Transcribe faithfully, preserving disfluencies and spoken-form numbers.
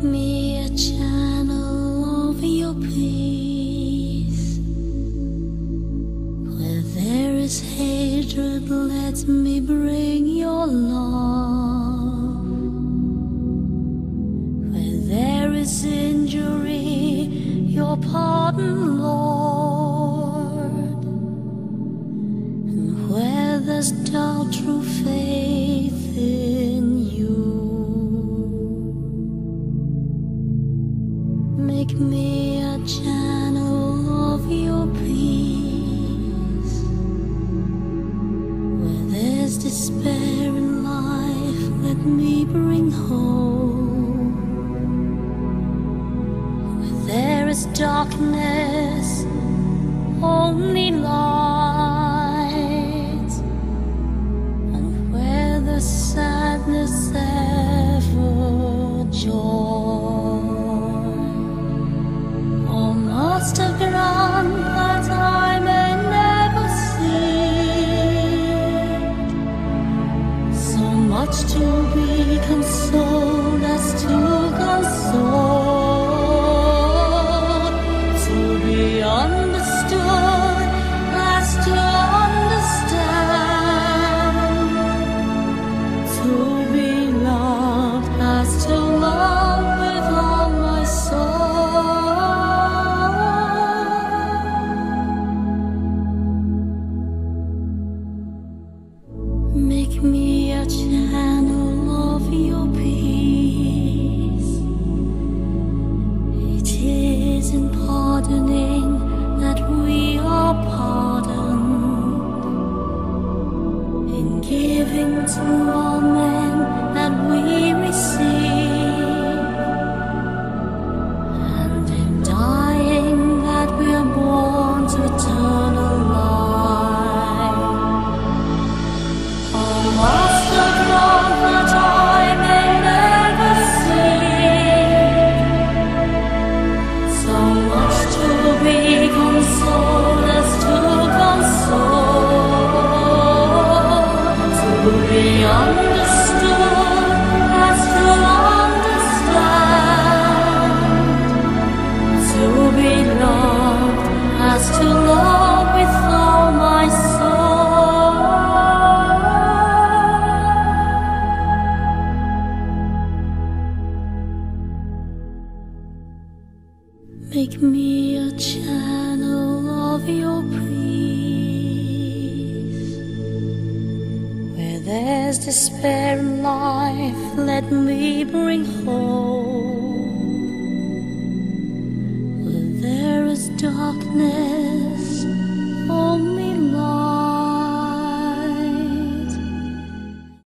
Make me a channel of your peace. Where there is hatred, let me bring your love. Where there is injury, your pardon, Lord. And where there's doubt, true faith in you. Make me a channel of your peace. Where there's despair in life, let me bring hope. Where there is darkness, only light. And where there's sadness, ever joy. Master, grant that I may never see so much to be consoled as to console, to be understood as to understand, to be loved as to love with all my soul. Make me a channel of your peace. It is in pardoning that we are pardoned, in giving to all men that we receive, and in dying that we are born to eternal life. Master, grant that I may never see so much to be consoled as to console, to be understood as to understand, to be loved as to love with all my soul. Make me a channel of your peace. Where there's despair in life, let me bring hope. Where there is darkness,